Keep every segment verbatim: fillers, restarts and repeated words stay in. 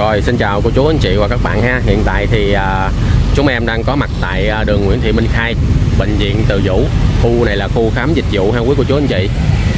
Rồi, xin chào cô chú anh chị và các bạn ha. Hiện tại thì à, chúng em đang có mặt tại à, đường Nguyễn Thị Minh Khai, bệnh viện Từ Dũ. Khu này là khu khám dịch vụ ha quý cô chú anh chị.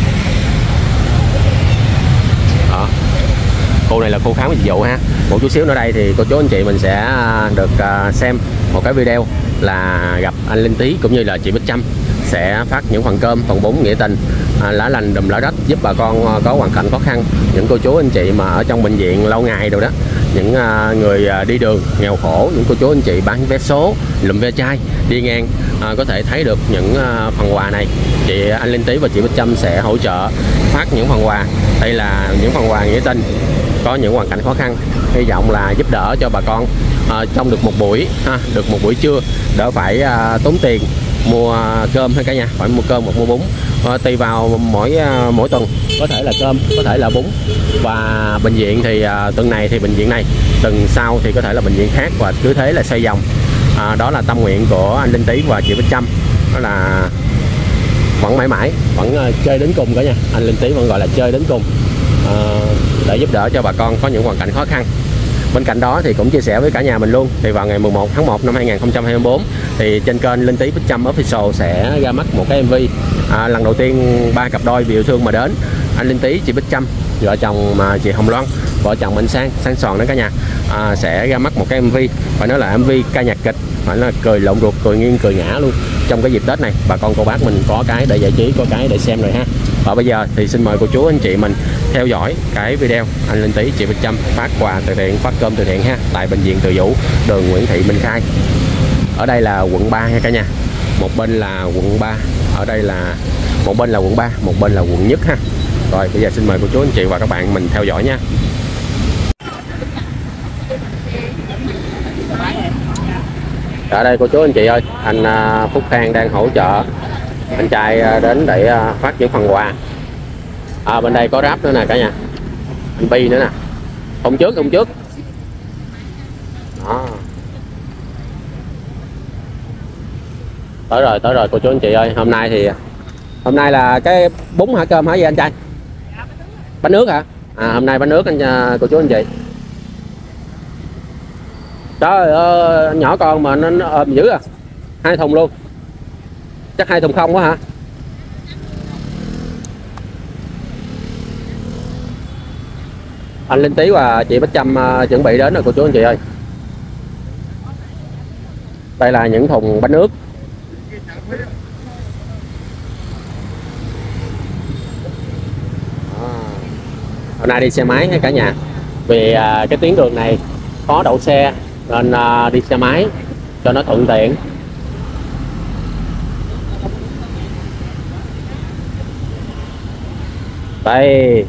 Đó. Khu này là khu khám dịch vụ ha. Một chút xíu nữa đây thì cô chú anh chị mình sẽ được à, xem một cái video là gặp anh Linh Tý cũng như là chị Bích Trâm sẽ phát những phần cơm, phần bún nghĩa tình, à, lá lành đùm lá rách giúp bà con có hoàn cảnh khó khăn, những cô chú anh chị mà ở trong bệnh viện lâu ngày rồi đó, những à, người à, đi đường nghèo khổ, những cô chú anh chị bán vé số, lụm ve chai đi ngang à, có thể thấy được những à, phần quà này. Chị anh Linh Tý và chị Bích Trâm sẽ hỗ trợ phát những phần quà. Đây là những phần quà nghĩa tình, có những hoàn cảnh khó khăn, hy vọng là giúp đỡ cho bà con à, trong được một buổi ha, được một buổi trưa đỡ phải à, tốn tiền mua cơm hay cả nhà, phải mua cơm hoặc mua bún, à, tùy vào mỗi mỗi tuần có thể là cơm, có thể là bún. Và bệnh viện thì à, tuần này thì bệnh viện này, tuần sau thì có thể là bệnh viện khác, và cứ thế là xoay vòng. À, đó là tâm nguyện của anh Linh Tý và chị Bích Trâm, đó là vẫn mãi mãi vẫn uh, chơi đến cùng cả nhà. Anh Linh Tý vẫn gọi là chơi đến cùng à, để giúp đỡ cho bà con có những hoàn cảnh khó khăn. Bên cạnh đó thì cũng chia sẻ với cả nhà mình luôn, thì vào ngày mười một tháng một năm hai nghìn không trăm hai mươi tư thì trên kênh Linh Tý Bích Trâm Official sẽ ra mắt một cái em vê. À, lần đầu tiên ba cặp đôi vì yêu thương mà đến, anh Linh Tý, chị Bích Trâm, vợ chồng mà chị Hồng Loan, vợ chồng anh Sang, Sang Sòn đó cả nhà, à, sẽ ra mắt một cái em vê, phải nói là em vê ca nhạc kịch, phải là cười lộn ruột, cười nghiêng, cười ngã luôn. Trong cái dịp Tết này, bà con cô bác mình có cái để giải trí, có cái để xem rồi ha. Và bây giờ thì xin mời cô chú anh chị mình theo dõi cái video anh Linh Tý, chị Bích Trâm phát quà từ thiện, phát cơm từ thiện ha, tại bệnh viện Từ Dũ, đường Nguyễn Thị Minh Khai. Ở đây là quận ba nha cả nhà. Một bên là quận ba, ở đây là một bên là quận ba, một bên là quận nhất ha. Rồi bây giờ xin mời cô chú anh chị và các bạn mình theo dõi nha. Ở đây cô chú anh chị ơi, anh Phúc Khang đang hỗ trợ anh trai đến để phát những phần quà. À, bên đây có ráp nữa nè cả nhà, anh Bi nữa nè, hôm trước hôm trước đó. Tới rồi tới rồi cô chú anh chị ơi. Hôm nay thì hôm nay là cái bún hả, cơm hả gì anh trai? Bánh nước hả? À, hôm nay bánh nước anh cô chú anh chị. Trời ơi, nhỏ con mà nó, nó ôm dữ à. Hai thùng luôn. Chắc hai thùng không quá hả? Anh Linh Tý và chị Bích Trâm uh, chuẩn bị đến rồi cô chú anh chị ơi. Đây là những thùng bánh nước. À, hôm nay đi xe máy hay cả nhà, vì uh, cái tuyến đường này có đậu xe nên uh, đi xe máy cho nó thuận tiện. Đây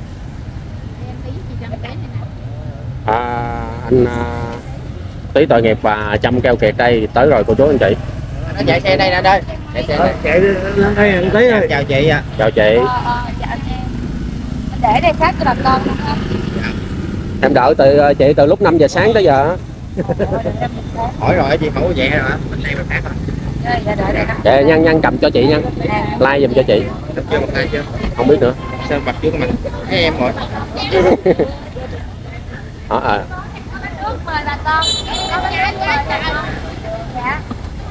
à, anh à, Tý tội nghiệp và Trâm keo kiệt đây tới rồi cô chú anh chị. Nó chạy xe đây nè đây. Chạy xe đây. Chạy lên đây anh Tý ơi. Chào chị ạ. Chào chị. Ờ, ờ, chào anh em. Để đây phát cho bà con không? Em đợi từ chị từ lúc năm giờ sáng tới giờ. Hỏi rồi chị không có vậy hả? Mình đây mình phát thôi. Dạ, đợi đây đó. Dạ, Nhân Nhân cầm cho chị Nhân. Like giùm cho chị. Chưa một tay chưa? Không biết nữa. Sao bật chưa mình? Thấy em rồi. Đó à. Mời bà con. Có bánh nước mời bà con. Dạ.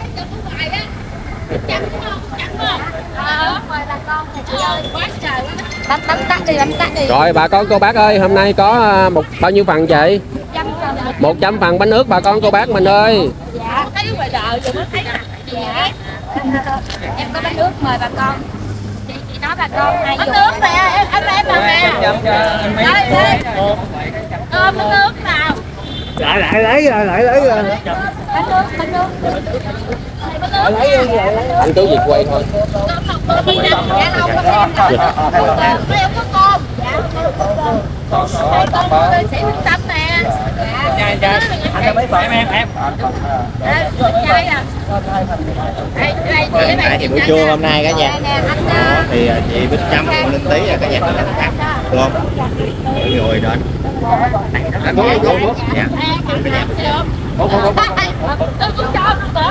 Ờ, mời bà con thì chị ơi. Bấm bấm tắt đi, bấm tắt đi. Rồi bà con cô bác ơi, hôm nay có một bao nhiêu phần chị? một trăm phần bánh nước bà con cô bác mình ơi. Dạ. Thấy ngoài đời rồi mới thấy mặt. Dạ. Em có bánh nước mời bà con. Chị chị nói bà con hay dùng. Bánh nước nè, em em em nè. Đây đây. Ôm bánh nước nào. Lại lại lấy rồi, lại lấy rồi. Bánh nước, bánh nước. Bánh nước. Lấy đi rồi. Anh cứ việc quay thôi. Dạ đâu có em đâu. Em có con. Dạ. Đây con của tôi sĩ Bích Trâm nè. Dạ. Dạ. Anh có mấy phần em em. Đây, trai à. Đây, đây chị Tại thì buổi trưa hôm nay cả nhà. Thì chị Bích Trâm và Linh Tý là cả nhà mình phát luôn. Mọi người đến. Anh bố bố bố. Dạ. Cả nhà. Bố bố bố. Tôi cũng cho nữa.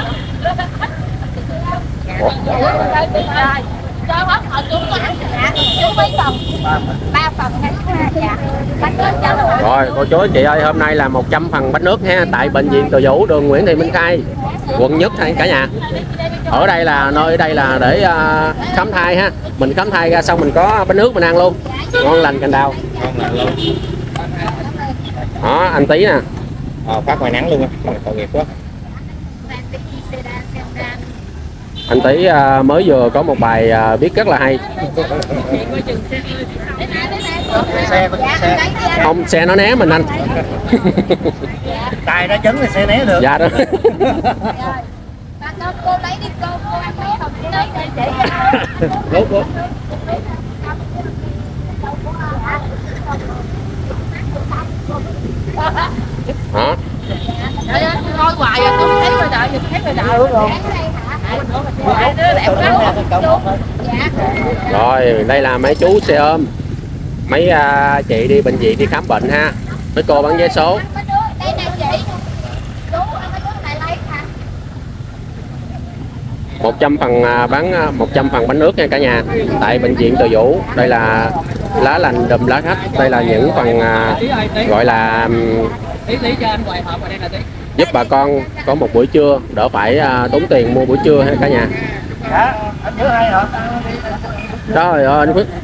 Cho bác họ chú có ăn dạ, chú mấy phần? Ba phần hay dạ. Bánh Rồi cô chú anh chị ơi, hôm nay là một trăm phần bánh nước ha, tại bệnh viện Từ Dũ, đường Nguyễn Thị Minh Khai, quận Nhất hay cả nhà. Ở đây là nơi đây là để uh, khám thai ha, mình khám thai ra xong mình có bánh nước mình ăn luôn, ngon lành cành đào. Ngon lành luôn. Đó anh Tí nè. Ờ, phát ngoài nắng luôn á, tội nghiệp quá. Anh Tí uh, mới vừa có một bài uh, viết rất là hay. Xe, xe. Không, xe nó né mình anh. Tài ra chấn thì xe né được. Dạ đó. Cô lấy đi cô, cô ăn mấy hộp nước để để Rốt rốt. Hả? Thôi hoài rồi tôi thấy rồi đợi, thấy rồi đợi. Đúng rồi. Hai đứa đẹp lắm. Rồi đây là mấy chú xe ôm, mấy uh, chị đi bệnh viện đi khám bệnh ha, mấy cô bán vé số. Đây nè chị. Chú ăn cái nước này lấy hả? một trăm phần uh, bán uh, một trăm phần bánh nước nha cả nhà, tại bệnh viện Từ Dũ. Đây là lá lành đùm lá rách, đây là những phần uh, gọi là um, giúp bà con có một buổi trưa đỡ phải uh, tốn tiền mua buổi trưa ha cả nhà. Dạ, anh nhớ hay hả? Trời ơi anh Phước.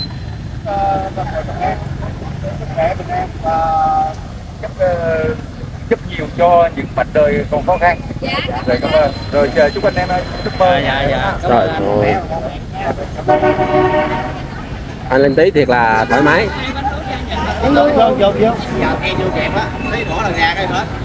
Chúc, chúc nhiều cho những mảnh đời còn khó khăn. Dạ. Rồi cảm ơn. Rồi chúc anh em chúc mơ. Dạ dạ. Rồi, rồi. Anh lên Tí thiệt là thoải mái. Vô vô vô vô. Vào nghe vô kẹt á, thấy bỏ là gà cái hết.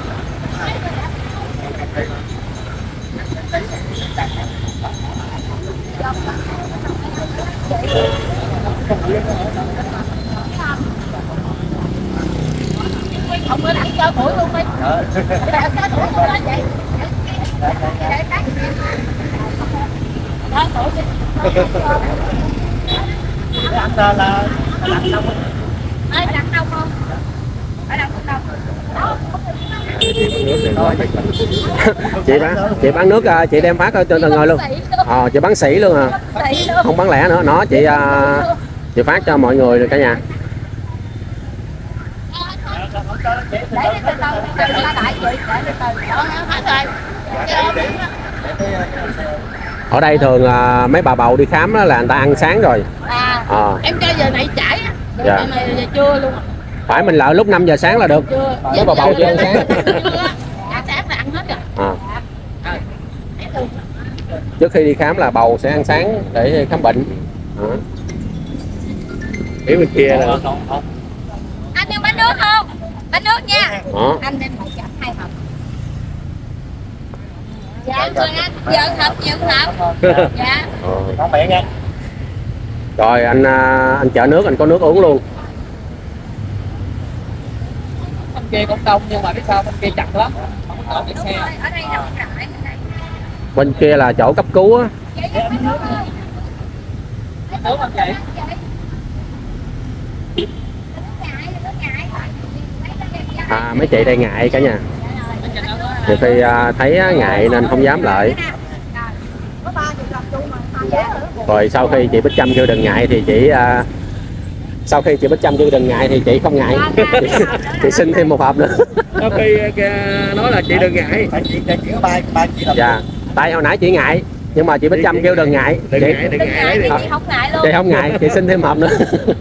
Không có đánh chơi mũi luôn đi. Chơi mũi luôn đó vậy. Anh là là đặt đâu? Ê, đặt đâu không? Phải đặt đâu? Chị bán chị bán nước chị đem phát cho từng người luôn. Ờ, chị bán sỉ luôn à, không bán lẻ nữa. Nó chị uh, chị phát cho mọi người rồi cả nhà. Ở đây thường uh, mấy bà bầu đi khám đó là người ta ăn sáng rồi. À, à. Em cho giờ này chảy á, giờ dạ. này giờ trưa luôn. Phải mình lợi lúc năm giờ sáng là được. Mấy bà bầu chưa ăn sáng. Ăn sáng là ăn hết rồi. À. Trước khi đi khám là bầu sẽ ăn sáng để khám bệnh. À. Phía bên kia là anh yêu bánh nước không? Bánh nước nha. à. Anh đem một chậm hai hộp. Dạ rồi anh, giờ hộp nhiều hộp. Dạ. Không miệng nha. Rồi anh anh chở nước, anh có nước uống luôn. Bên kia cũng đông nhưng mà biết sao bên kia chặt lắm, không có cái xe. Ở đây đâu rải Bên kia là chỗ cấp cứu á. Nước không vậy? À, mấy chị đây ngại cả nhà. Nhiều khi à, thấy ngại nên không dám lại. Rồi sau khi chị Bích Trâm kêu đừng ngại thì chị à, sau khi chị Bích Trâm kêu đừng ngại thì chị không ngại. chị, chị xin thêm một hộp nữa. Sau khi nói là chị đừng ngại. Chị chỉ có ba ba chị. Dạ. Tại hồi nãy chị ngại nhưng mà chị Bích Trâm kêu đừng ngại. Đừng chị, ngại, đừng ngại. Chị không ngại luôn. Chị không ngại, chị xin thêm hộp nữa.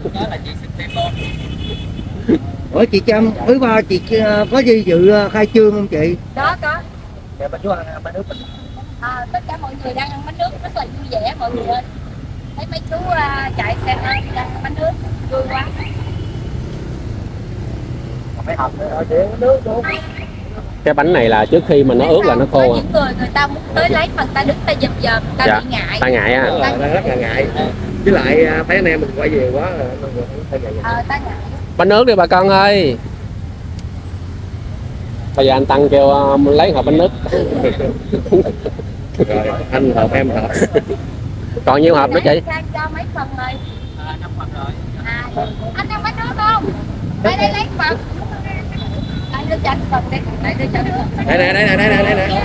Ủa chị Trâm, quý ba chị có gì dự khai trương không chị? Có có. Dạ bên chú ăn bánh nước. À, tất cả mọi người đang ăn bánh nước rất là vui vẻ mọi người ơi. Thấy mấy chú uh, chạy xe ôm đang ăn bánh nước vui quá. Mấy hộp nữa để nước luôn. Cái bánh này là trước khi mà nó ướt là nó khô. Có những người người ta muốn tới lấy mà người ta đứng ta giật giật, người ta dạ. bị ngại. Ta ngại á. Ta rất là ngại. Với lại thấy anh em mình quay về quá rồi. Ờ, ta ngại. Bánh nước đi bà con ơi. Bây giờ anh Tăng kêu uh, lấy hộp bánh nước. Rồi anh hộp em hộp. Còn nhiêu hộp nữa chị? Cho mấy phần rồi. À, năm phần rồi. À, anh ăn bánh nước không? Đây đây lấy phần. Đây đưa cho anh phần đi. Đây đưa cho anh phần. Đây nè, đây nè, đây nè, đây nè.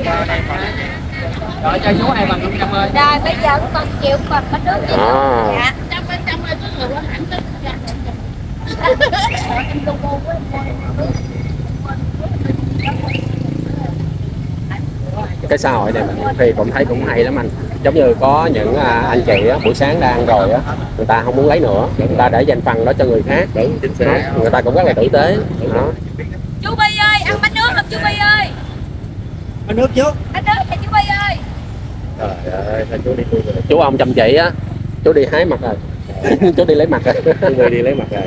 Rồi cho chú hai phần năm trăm ơi. Rồi bây giờ con chịu phần bánh nước gì? À. Dạ. Trăm bên trăm ơi, có người qua hẳn tới. Cái xã hội này mình thì cũng thấy cũng hay lắm anh, giống như có những à, anh chị á, buổi sáng đang rồi á, người ta không muốn lấy nữa, người ta để dành phần đó cho người khác. Đúng, chính xác. Người ta cũng rất là tử tế đó. Chú Bi ơi, ăn bánh nước không chú Bi ơi? Bánh nước chú. Bánh nước cho chú Bi ơi. Trời ơi, chú đi chú ông chăm chỉ á, chú đi hái mặt rồi. Chú đi lấy mặt rồi. Chú đi lấy mặt rồi.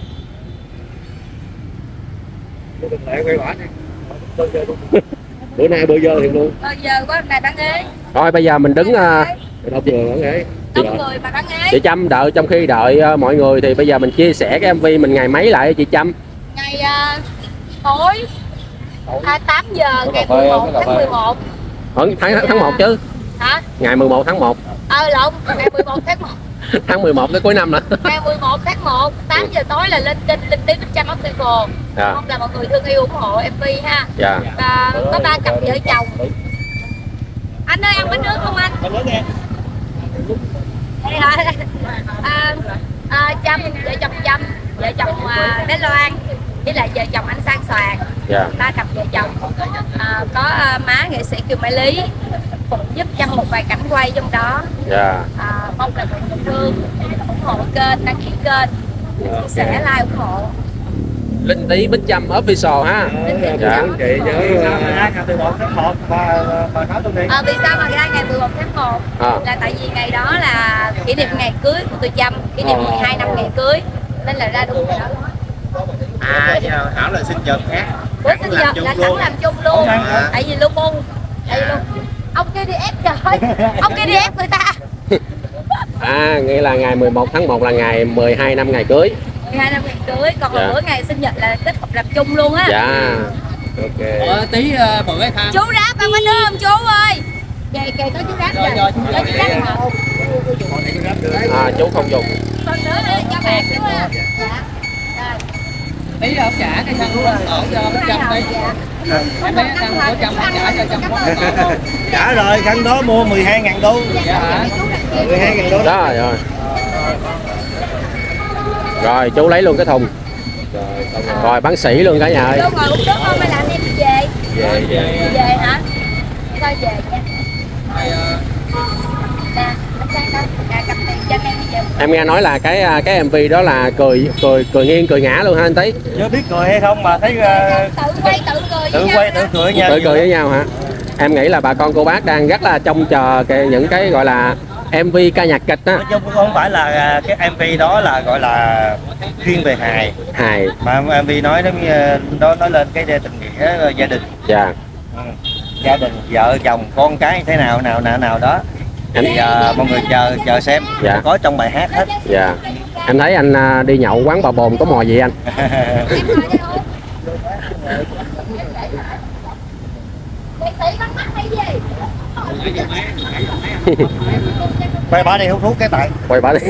Bữa nay bữa giờ thiệt luôn. Bây giờ có này bán ghế. Rồi bây giờ mình đứng đâu vừa bán ghế. Đông người mà bán ghế. Chị Trâm đợi, trong khi đợi uh, mọi người thì bây giờ mình chia sẻ cái em vê mình ngày mấy lại chị Trâm? Ngày uh, tối à, tám giờ ngày mười một tháng mười một. Ở tháng tháng một chứ? Hả? Ngày mười một tháng một. Ờ lộn, ngày mười một tháng một. Tháng mười một tới cuối năm nữa. Ngày mười một tháng một, tám giờ tối là lên kênh Linh Tí Bích Trâm Official. Dạ. Mong là mọi người thương yêu ủng hộ em vê ha. Dạ. Và có ba cặp vợ chồng. Anh ơi ăn bánh nước không anh? Bánh nước nha. Đây hả? À, à, Trâm, vợ chồng Trâm, vợ chồng à, bé Loan, với lại vợ chồng anh Sang Soàn. Dạ. Ba cặp vợ chồng. À, có à, má nghệ sĩ Kiều Mai Lý phụ giúp Trâm một vài cảnh quay trong đó. Dạ. À, mong là mọi người thương ủng hộ kênh, đăng ký kênh, chia sẻ, like ủng hộ. Linh Tí Bích Trâm Official ha. Dạ. Chị nhớ ngày mười một tháng một mà mà nói tôi đi. À, vì sao mà ra ngày mười một tháng một? À. Là tại vì ngày đó là kỷ niệm ngày cưới của tôi Trâm, kỷ niệm mười hai năm ngày cưới, nên là ra đúng rồi đó. À, chứ Thảo là sinh nhật khác. Bữa sinh nhật là sẵn làm chung luôn. À. Tại vì luôn bung. Tại vì luôn. Ông kia đi ép trời. Ông kia đi ép người ta. À, nghĩa là ngày mười một tháng một là ngày mười hai năm ngày cưới. mười hai năm ngày cưới, còn Dạ. bữa ngày sinh nhật là kết hợp làm chung luôn á. Dạ. Ok. Ủa, tí uh, bữa ấy Khang. Chú Ráp ăn bánh nước không chú ơi? Kìa kìa có chú Ráp Rồi, rồi. rồi, chú Cho chú Ráp hả? À, chú không dùng. Con nữa đây cho bạn chú ha. Dạ. Rồi. Tí không trả cái Khang luôn, ở cho Bích Trâm đi. Dạ. Em bé Khang của Trâm trả cho Trâm quá. Trả rồi, khăn đó mua mười hai ngàn đô. Dạ hả? mười hai ngàn đô. Đó rồi. Rồi chú lấy luôn cái thùng. Rồi bán sỉ luôn cả nhà ơi. Cô ngồi uống nước không hay là anh em đi về? Về về. Về hả? Để coi về nha. Nè, anh Sang đâu? Nè, cầm tiền cho anh em đi về. Em nghe nói là cái cái em vê đó là cười cười cười nghiêng cười ngã luôn ha anh Tí. Chưa biết cười hay không mà thấy uh, Tự quay tự cười tự với quay nhau tự hả? cười nha. Tự cười với nhau hả? Em nghĩ là bà con cô bác đang rất là trông chờ cái những cái gọi là em vê ca nhạc kịch á. Nói chung cũng không phải là cái em vê đó là gọi là chuyên về hài, Hài. mà em vê nói nó nó nói lên cái tình nghĩa gia đình. Dạ. Ừ. Gia đình vợ chồng con cái thế nào nào nào nào đó. Em Thì uh, mọi người chờ chờ xem. Dạ. Có trong bài hát hết. Dạ. Em thấy anh à, đi nhậu quán Bà Bồn có mò gì anh? Em ngồi đây thôi. Nghệ sĩ bắt mắt hay gì? Quay bà đi hút thuốc cái tại. Quay bà đi.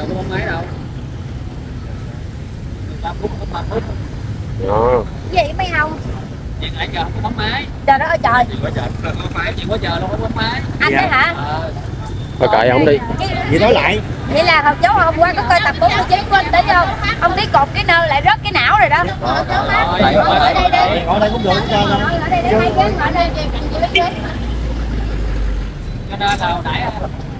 Đó. Gì mấy không? Chuyện lại chờ không bấm máy. Trời đất ơi trời. Chuyện quá chờ luôn không bấm máy. Anh đấy hả? Thôi kệ ông đi. Vậy nói lại. Vậy là học dấu hôm qua có coi tập bốn mươi chín của anh Tí không? Ông Tí cột cái nơ lại rớt cái não rồi đó. Ở đây đi. Ở đây cũng được cho Ở đây để hai ghế ở đây. Cho nên là hồi nãy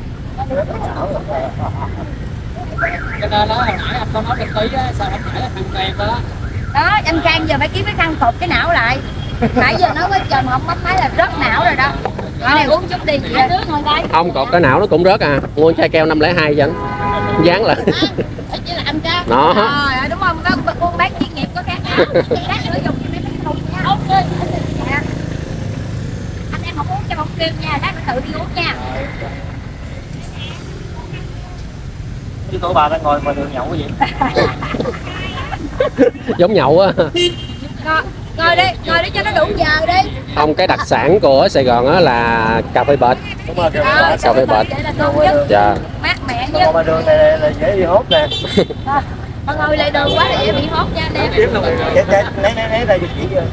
cho nên đó hồi nãy anh có nói cái Tí á, sao không phải là thằng quen đó. Đó, anh Khang giờ phải kiếm cái khăn cột cái não lại. Nãy giờ nói với Trần không bấm máy là rớt não rồi đó. Cái này uống chút đi chị ơi. Ngồi đây. Ông cột cái não nó cũng rớt à. Mua chai keo năm lẻ hai cho anh. Dán lại. Chỉ là anh Ca. Đó. Rồi, đúng không? Có buôn bán chuyên nghiệp có khác áo. Lát nữa dùng cho mấy cái thùng nha. Ok. Anh em không uống cho không kêu nha, lát nữa tự đi uống nha. Chứ tụi bà đang ngồi ngoài đường nhậu cái gì? Giống nhậu á. Ngồi, ngồi đi, ngồi đi cho nó đủ giờ đi. Không, cái đặc sản của Sài Gòn á là cà phê bệt. Đúng rồi, kìa, Đó, cà phê bệt. vậy là ngon nhất. Dạ. Mát mẻ nhất. ngồi ngoài đường này là dễ đi hốt nè. Mà ngồi lại đường quá là dễ bị hốt nha anh em. Chết chết, lấy lấy lấy đây chỉ giờ.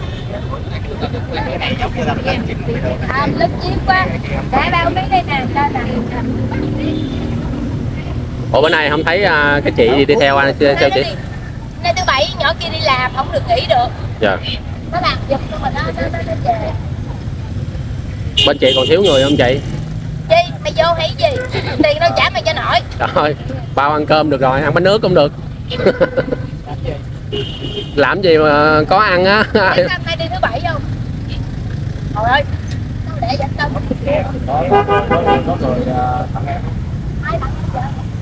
À, lớn chiếc quá. Để bao miếng đây nè, cho nè. Ủa bữa nay không thấy uh, cái chị đi theo anh theo chị? Đây tôi nhỏ kia đi làm không được nghỉ được. Dạ. Nó làm giùm cho mình, nó nó nó nó về. Bên chị còn thiếu người không chị? Chi mày vô hay gì, tiền đâu trả mày cho nổi. Trời ơi, bao ăn cơm được rồi, ăn bánh nước cũng được. Làm gì mà có ăn á. Để sao nay đi thứ bảy không? Trời ơi, sao để dẫn tâm. Hai thằng giờ.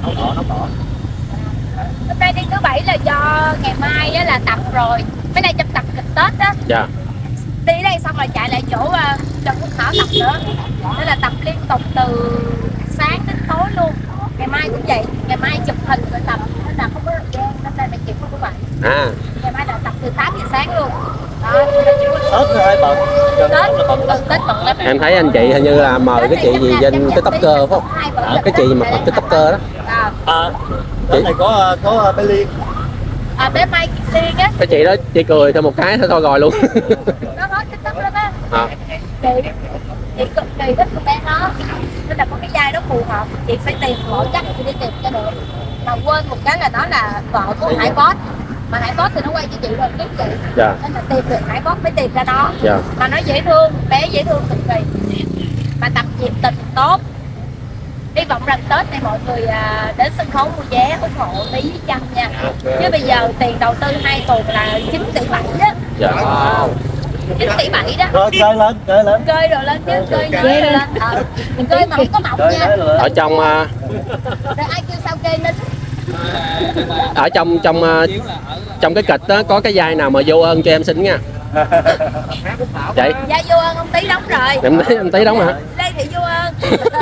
Hôm nay đi thứ bảy là do ngày mai á là tập rồi. Mấy nay trong tập kịch Tết á. Dạ. Đi đây xong rồi chạy lại chỗ uh, Trần Quốc Thảo tập nữa. Nên là tập liên tục từ sáng đến tối luôn. Ngày mai cũng vậy, ngày mai chụp hình rồi tập nên là không có thời gian, nên là mày chịu không có vậy. À. Ngày mai là tập từ tám giờ sáng luôn. Đó, Tết rồi bận. Tết bận bận Tết bận lắm. Em thấy anh chị hình như là mời cái chị gì trên cái tóc cơ phải không? À, cái chị mà cái tóc cơ đó. À, À, Tết này có có bé Liên. à bé Mai Kiệt Liên á. Cái chị đó chị cười thôi một cái thôi thôi rồi luôn. Nó nói TikTok lắm á. À. Chị chị cực kỳ thích con bé nó. Nên là có cái vai đó phù hợp, chị phải tìm mỗi chắc chị đi tìm cho được. Mà quên một cái là nó là vợ của Hải Boss. Mà Hải Boss thì nó quay cho chị rồi biết chị. Dạ. Nên là tìm được Hải Boss mới tìm ra nó. Dạ. Mà nó dễ thương, bé dễ thương cực kỳ. Mà tập nhiệt tình tốt. Hy vọng rằng Tết này mọi người à, đến sân khấu mua vé ủng hộ Tí với Trâm nha. Chứ bây giờ tiền đầu tư hai tuần là chín tỷ bảy đó. Dạ. Ờ, chín tỷ bảy đó. Rồi chơi lên, chơi lên. Cơi rồi lên chứ, cơi nới rồi lên. Ờ, cơi mà không có mọc nha. Ở trong uh, Rồi ai kêu sao kê nín. ở trong trong uh, trong cái kịch đó có cái vai nào mà vô ơn cho em xin nha. Chị. Dạ vô ơn ông Tí đóng rồi. Em thấy em Tí đóng hả? Lê Thị vô ơn.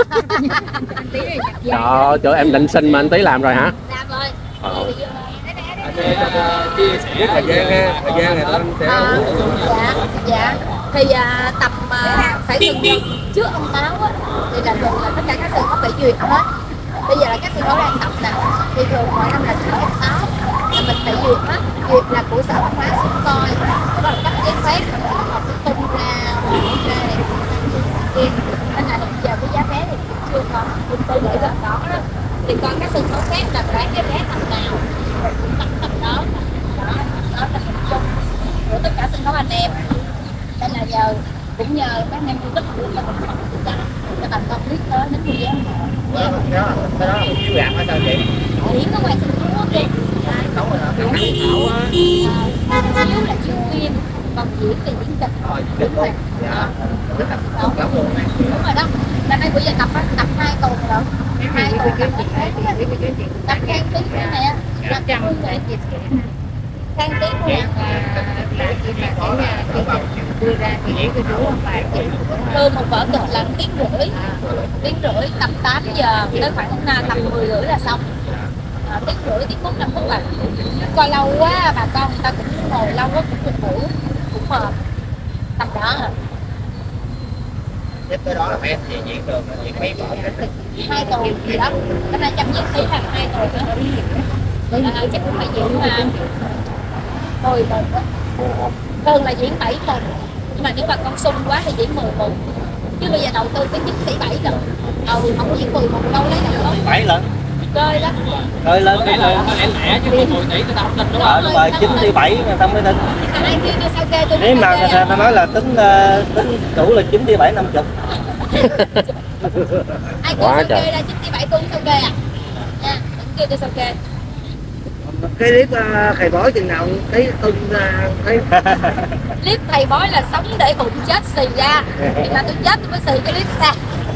Trời ơi, trời em định xin mà anh Tí làm rồi hả? Làm rồi. Ờ. Lê Thị vô ơn. chia sẻ thời gian ha, thời gian này anh sẽ À, dạ dạ thì à, tập à, phải dừng dần trước ông Táo á thì là thường là tất cả các sân khấu phải duyệt hết. Bây giờ là các sân khấu đang tập nè, thì thường mỗi năm là trước ông Táo là mình phải duyệt hết, duyệt là của sở văn hóa xuống coi, đó là cấp giấy phép mình học cái tung ra ra kia. Nên là hiện giờ cái giá vé thì cũng chưa có, chúng tôi gửi gần đó đó thì coi các sân khấu khác là bán cái vé tầm nào cũng tầm tầm đó. Đó, đó là hình chung của tất cả sân khấu anh em. Nên là giờ cũng nhờ các anh em YouTube của mình phần chúng ta cho bà con biết tới đến thời gian nha. Đó, cái đó là một chiếu rạp hả sao chị? Diễn ở ngoài sân khấu đi. Đúng rồi đó. Chiếu là chiếu phim, còn diễn thì diễn kịch. Rồi, kịch luôn. Dạ. Đúng rồi đó. Là nay bây giờ tập á, tập hai tuần rồi. Hai tuần tập tập Khang Tí nữa nè. Tập Khang Tí Khang Tí nè. Đưa ra thì diễn cái chú bài Thường một vở kịch là tiếng rưỡi, tiếng rưỡi tập tám giờ tới khoảng tầm mười rưỡi là xong. À, tiếng rưỡi tiếng bốn năm phút à. Coi lâu quá bà con người ta cũng ngồi lâu quá cũng buồn ngủ cũng mệt tầm đó à. Tiếp tới đó là mấy anh chị diễn được diễn mấy vở Hai tuần gì đó, cái này Trâm diễn tí là hai tuần nữa. À, chắc cũng phải diễn mà mười tuần đó. Thường là diễn bảy tuần, nhưng mà nếu mà con sung quá thì diễn mười tuần. Chứ bây giờ đầu tư tới chín tỷ bảy lần. Ừ, không diễn mười một đâu lấy đâu đó. bảy lần. Chơi đó. Chơi lên cái là nó lẻ lẻ chứ không mười tỷ người ta không tin đúng ờ không? đúng rồi, chín tỷ bảy người ta mới tin. Ai kêu tôi sao kê tôi Nếu mà người ta nói là tính uh, tính đủ là chín tỷ bảy năm chục. Ai kêu sao kê ra chín tỷ bảy tôi sao kê à? Nha, đừng kêu tôi sao kê. Cái clip uh, thầy bói chừng nào thấy ưng ra thấy Clip thầy bói là sống để bụng chết xì ra, thì là tôi chết tôi mới xì cái clip ra.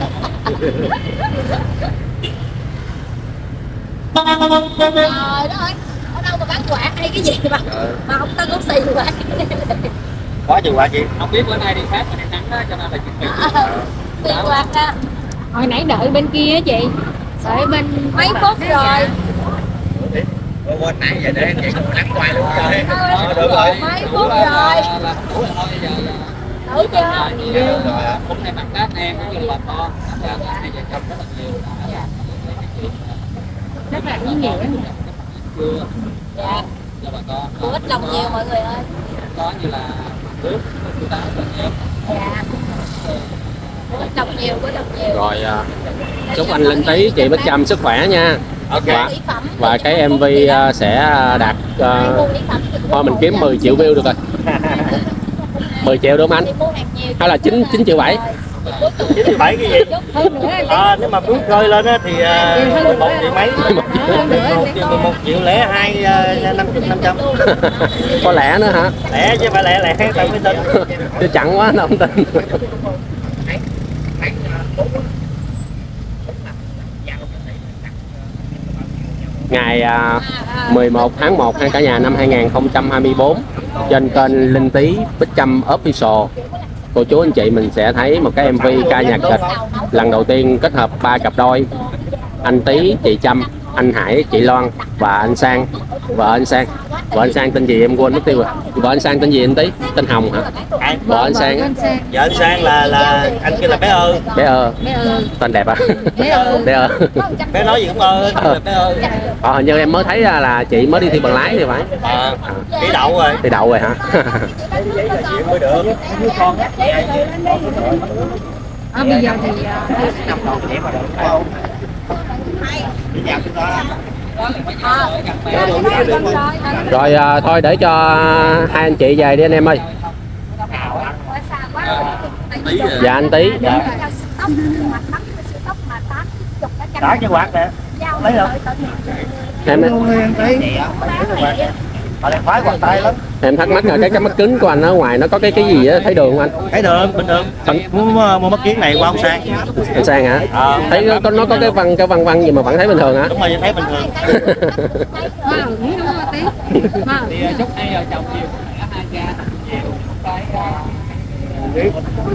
Trời đất ơi, ở đâu mà bán quạt hay cái gì mà mà không ta có xì quạt. Có gì quạt gì? Không biết bữa nay đi khác mà nắng đó cho nên là chuẩn bị Xì quạt ra. Hồi nãy đợi bên kia á chị, đợi bên Mấy phút rồi. Ủa, quên nãy giờ để anh chị cũng nắng hoài luôn rồi. Ờ, Được rồi. Mấy phút rồi. đủ rồi thôi giờ Đủ chưa? Được rồi ạ. cũng này mặt các em cũng như bà con hai vợ chồng rất là nhiều rất là ý nghĩa. chưa Dạ. cho bà con Của ít lòng nhiều mọi người ơi. có như là nước chúng ta rất là nhiều. Dạ. Của ít lòng nhiều, của ít lòng nhiều. Rồi à, chúc anh Linh Tí chị Bích Trâm sức khỏe nha. và, và cái em vê uh, sẽ đạt uh, thôi mình kiếm mười triệu view được rồi. mười triệu đúng không anh? Hay là chín chín triệu bảy? chín triệu bảy cái gì? À, nếu mà muốn khơi lên á thì uh, một triệu mấy, một triệu lẻ hai năm chục năm trăm. Có lẽ nữa hả? Lẻ chứ phải lẻ lẻ tao mới tin. Chứ chặn quá nó không tin. Ngày à, mười một tháng một hai cả nhà năm hai nghìn không trăm hai mươi tư trên kênh Linh Tý Bích Trâm Official, cô chú anh chị mình sẽ thấy một cái em vê ca nhạc kịch lần đầu tiên kết hợp ba cặp đôi, anh Tý, chị Trâm, anh Hải, chị Loan và anh Sang. Vợ anh Sang, vợ anh Sang tên gì em quên mất tiêu rồi. Vợ anh Sang tên gì anh Tý? Tên Hồng hả? Vợ anh Sang á. Vợ anh Sang là là anh kia là bé ơ. Bé ơ. Tên đẹp à? Bé ơ. Bé ơ. Bé nói gì cũng ơ, là bé ơ. Ờ, hình như em mới thấy là chị mới đi thi bằng lái thì phải. À, đi đậu rồi. Đi đậu rồi hả? Mới được. À, bây giờ thì rồi à, thôi để cho hai anh chị về đi anh em ơi. Dạ anh Tý. Dạ. Đó cái quạt nè. Lấy không? Em Họ đang khoái quạt tay lắm. em thắc mắc là cái cái mắt kính của anh ở ngoài nó có cái cái gì á, thấy đường không anh? Thấy đường bình thường. Muốn mua mắt kiến này qua ông Sang. Anh Sang hả? À, thấy có nó có cái văn cái văn văn gì mà vẫn thấy bình thường hả? đúng rồi, thấy bình thường. Thì chúc hai vợ chồng nhiều hai cha nhiều cái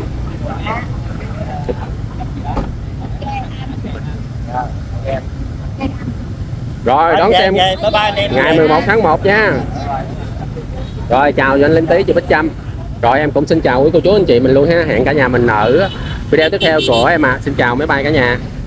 Rồi đón xem bye bye anh em. ngày mười một tháng một nha. Rồi chào cho anh Linh Tý, chị Bích Trâm. Rồi em cũng xin chào quý cô chú anh chị mình luôn ha. Hẹn cả nhà mình ở video tiếp theo của em ạ. À. Xin chào mấy bye cả nhà.